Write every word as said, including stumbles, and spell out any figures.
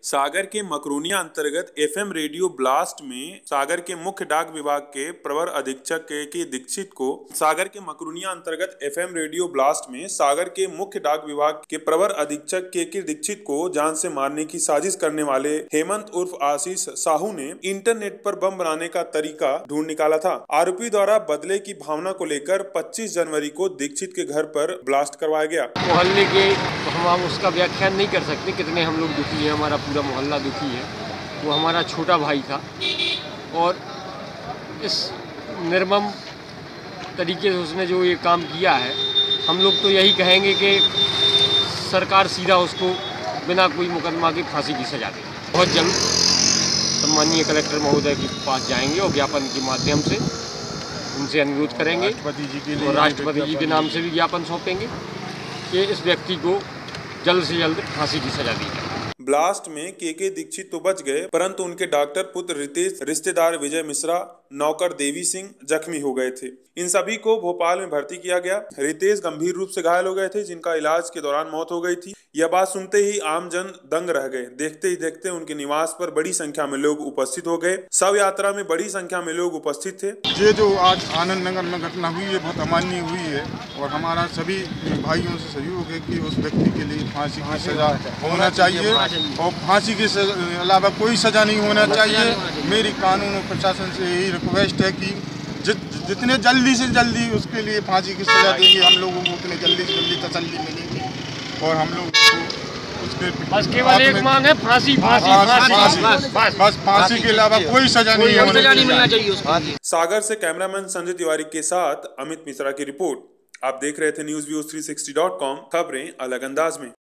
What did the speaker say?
सागर के मकरोनिया अंतर्गत FM radio blast में सागर के मुख्य डाक विभाग के प्रवर अधीक्षक के के दीक्षित को सागर के मकरोनिया अंतर्गत एफएम रेडियो ब्लास्ट में सागर के मुख्य डाक विभाग के प्रवर अधीक्षक के के दीक्षित को जान से मारने की साजिश करने वाले हेमंत उर्फ आशीष साहू ने इंटरनेट पर बम बनाने का तरीका ढूंढ निकाला था। आरोपी द्वारा बदले की भावना को लेकर पच्चीस जनवरी को दीक्षित के घर पर ब्लास्ट करवाया गया। मोहल्ले के हम उसका व्याख्यान नहीं कर सकते कितने हम लोग दुखी हैं, हमारा पूरा मोहल्ला दुखी है। वो हमारा छोटा भाई था और इस निर्मम तरीके से उसने जो ये काम किया है, हम लोग तो यही कहेंगे कि सरकार सीधा उसको बिना कोई मुकदमा के फांसी की सजा दे। बहुत जल्द सम्माननीय कलेक्टर महोदय के पास जाएंगे और ज्ञापन के माध्यम से उनसे अनुरोध करेंगे राष्ट्रपति जी के लिए और राष्ट्रपति जी के नाम से भी ज्ञापन सौंपेंगे कि इस व्यक्ति को जल्द से जल्द फांसी की सजा दी जाए। ब्लास्ट में के के दीक्षित तो बच गए, परंतु उनके डॉक्टर पुत्र रितेश, रिश्तेदार विजय मिश्रा, नौकर देवी सिंह जख्मी हो गए थे। इन सभी को भोपाल में भर्ती किया गया। रितेश गंभीर रूप से घायल हो गए थे, जिनका इलाज के दौरान मौत हो गई थी। यह बात सुनते ही आमजन दंग रह गए। देखते ही देखते उनके निवास पर बड़ी संख्या में लोग उपस्थित हो गए। शव यात्रा में बड़ी संख्या में लोग उपस्थित थे। ये जो आज आनंद नगर में घटना हुई है बहुत अमानवीय हुई है और हमारा सभी भाइयों से सहयोग है कि उस व्यक्ति के लिए फांसी की सजा होना चाहिए और फांसी के अलावा कोई सजा नहीं होना चाहिए। मेरी कानून और प्रशासन से यही रिक्वेस्ट है कि जितने जल्दी से जल्दी उसके लिए फांसी की सजा देंगे हम लोगों को उतने जल्दी से जल्दी तसल्ली मिलेगी और हम लोग उसके बस केवल एक मांग है फांसी फांसी फांसी बस फांसी के अलावा कोई सजा नहीं मिलना चाहिए उसको। सागर से कैमरामैन संजय तिवारी के साथ अमित मिश्रा की रिपोर्ट। आप देख रहे थे news views three sixty dot com, खबरें अलग अंदाज में।